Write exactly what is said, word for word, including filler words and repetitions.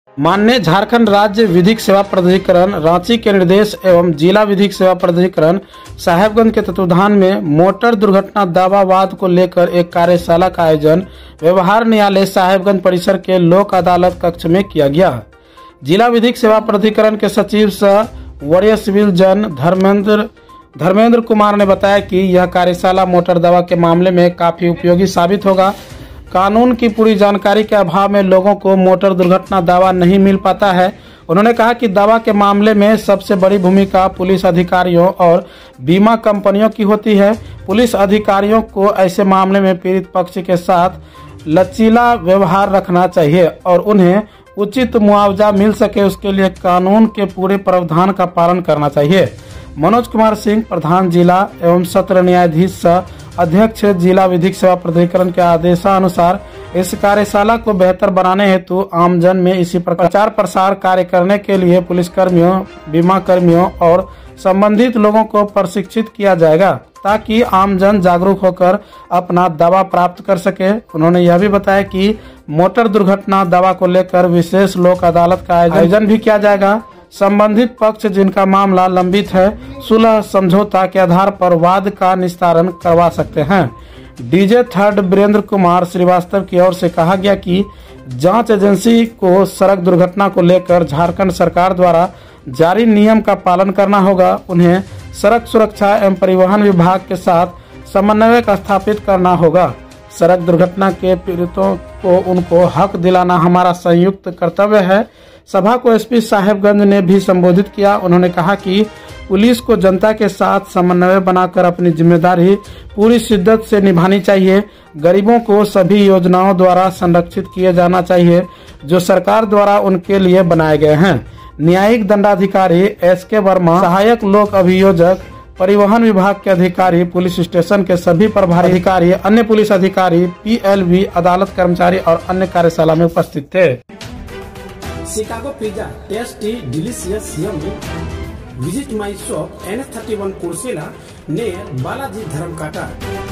माननीय झारखंड राज्य विधिक सेवा प्राधिकरण रांची के निर्देश एवं जिला विधिक सेवा प्राधिकरण साहेबगंज के तत्वाधान में मोटर दुर्घटना दावा वाद को लेकर एक कार्यशाला का आयोजन व्यवहार न्यायालय साहेबगंज परिसर के लोक अदालत कक्ष में किया गया। जिला विधिक सेवा प्राधिकरण के सचिव सह वरीय सिविल जज धर्मेंद्र धर्मेंद्र कुमार ने बताया कि यह कार्यशाला मोटर दावा के मामले में काफी उपयोगी साबित होगा। कानून की पूरी जानकारी के अभाव में लोगों को मोटर दुर्घटना दावा नहीं मिल पाता है। उन्होंने कहा कि दावा के मामले में सबसे बड़ी भूमिका पुलिस अधिकारियों और बीमा कंपनियों की होती है। पुलिस अधिकारियों को ऐसे मामले में पीड़ित पक्ष के साथ लचीला व्यवहार रखना चाहिए और उन्हें उचित मुआवजा मिल सके, उसके लिए कानून के पूरे प्रावधान का पालन करना चाहिए। मनोज कुमार सिंह, प्रधान जिला एवं सत्र न्यायाधीश सह अध्यक्ष जिला विधिक सेवा प्राधिकरण के आदेशानुसार इस कार्यशाला को बेहतर बनाने हेतु आमजन में इसी प्रचार प्रसार कार्य करने के लिए पुलिसकर्मियों, बीमा कर्मियों और संबंधित लोगों को प्रशिक्षित किया जाएगा ताकि आमजन जागरूक होकर अपना दावा प्राप्त कर सके। उन्होंने यह भी बताया कि मोटर दुर्घटना दावा को लेकर विशेष लोक अदालत का आयोजन भी किया जाएगा। संबंधित पक्ष जिनका मामला लंबित है सुलह समझौता के आधार पर वाद का निस्तारण करवा सकते हैं। डीजे थर्ड वीरेंद्र कुमार श्रीवास्तव की ओर से कहा गया कि जांच एजेंसी को सड़क दुर्घटना को लेकर झारखंड सरकार द्वारा जारी नियम का पालन करना होगा। उन्हें सड़क सुरक्षा एवं परिवहन विभाग के साथ समन्वय स्थापित करना होगा। सड़क दुर्घटना के पीड़ितों को उनको हक दिलाना हमारा संयुक्त कर्तव्य है। सभा को एसपी साहेबगंज ने भी संबोधित किया। उन्होंने कहा कि पुलिस को जनता के साथ समन्वय बनाकर अपनी जिम्मेदारी पूरी शिद्दत से निभानी चाहिए। गरीबों को सभी योजनाओं द्वारा संरक्षित किया जाना चाहिए जो सरकार द्वारा उनके लिए बनाए गए हैं। न्यायिक दंडाधिकारी एस के वर्मा, सहायक लोक अभियोजक, परिवहन विभाग के अधिकारी, पुलिस स्टेशन के सभी प्रभारी अधिकारी, अन्य पुलिस अधिकारी, पीएलवी, अदालत कर्मचारी और अन्य कार्यशाला में उपस्थित थे। Chicago pizza, tasty, delicious, yummy. Visit my shop N thirty-one Coursera near Balaji Dharamkata.